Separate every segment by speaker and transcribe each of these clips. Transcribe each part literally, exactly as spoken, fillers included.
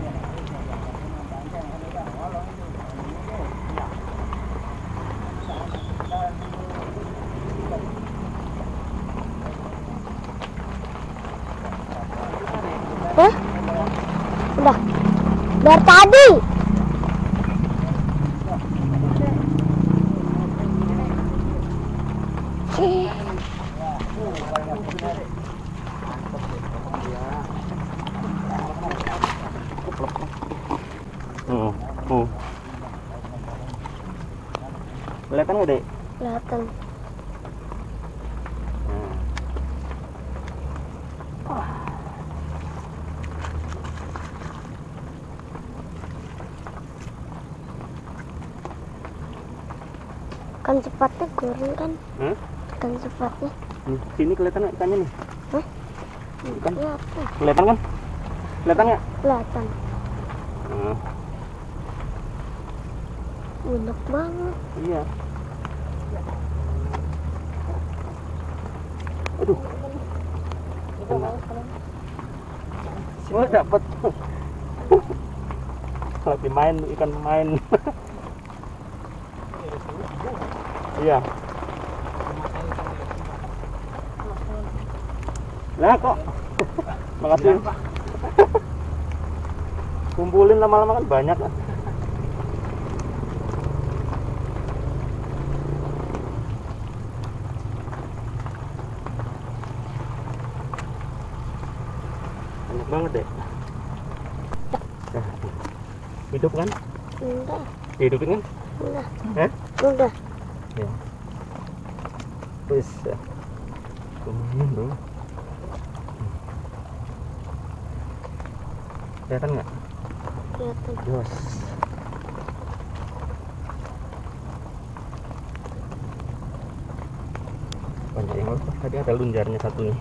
Speaker 1: Hah? Udah. Dari tadi.
Speaker 2: Hmm. Hmm. Kelihatan nggak, Dek?
Speaker 1: Kelihatan.
Speaker 2: Hmm.
Speaker 1: Kan cepatnya kurang kan?
Speaker 2: Hmm?
Speaker 1: Kan cepatnya.
Speaker 2: Hmm. Sini kelihatan nggak ikannya nih?
Speaker 1: Hah?
Speaker 2: Kan?
Speaker 1: Kelihatan.
Speaker 2: Kelihatan kan? Kelihatan nggak?
Speaker 1: Kelihatan.
Speaker 2: Hmm.
Speaker 1: Banyak banget.
Speaker 2: Iya. Aduh. Semua dapat. Lagi main ikan main. Iya. Nah kok. Makasih. Kumpulin lama-lama kan banyak kan. Banyak banget deh. Hidup kan?
Speaker 1: Enggak.
Speaker 2: Dihidupin kan?
Speaker 1: Enggak.
Speaker 2: Hah?
Speaker 1: Enggak.
Speaker 2: Ya. Terus ya. Lumayan bro. Kelihatan nggak?
Speaker 1: Kelihatan.
Speaker 2: Jos. Banyak yang lepas. Tadi ada lunjarnya satu nih.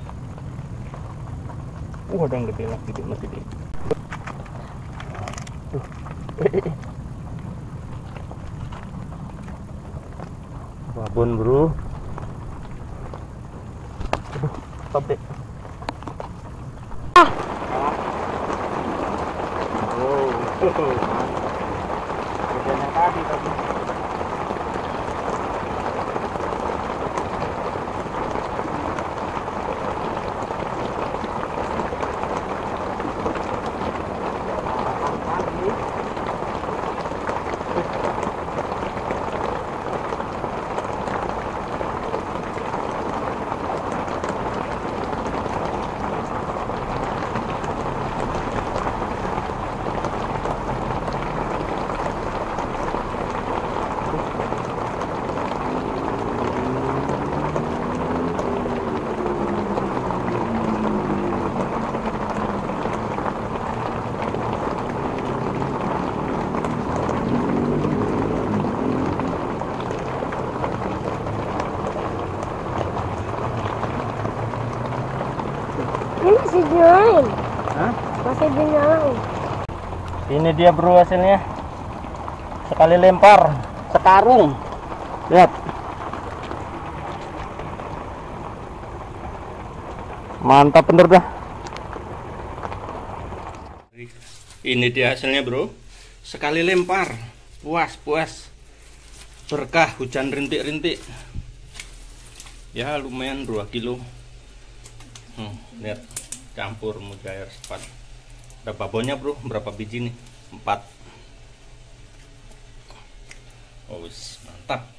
Speaker 2: Uh, ada yang gede lah, gede masih gede. Tuh. Babon bro. Aduh, stop deh.
Speaker 1: Ah.
Speaker 2: Oh, gedean yang tadi tadi.
Speaker 1: Ini masih dinyalain.
Speaker 2: Hah?
Speaker 1: Masih dinyalain.
Speaker 2: Ini dia bro hasilnya. Sekali lempar sekarung. Lihat. Mantap bener dah. Ini dia hasilnya bro. Sekali lempar. Puas, puas. Berkah hujan rintik-rintik. Ya lumayan dua kilo. Hmm, lihat campur mujair sepat. Ada babonnya bro, berapa biji nih? Empat. Oh, mantap.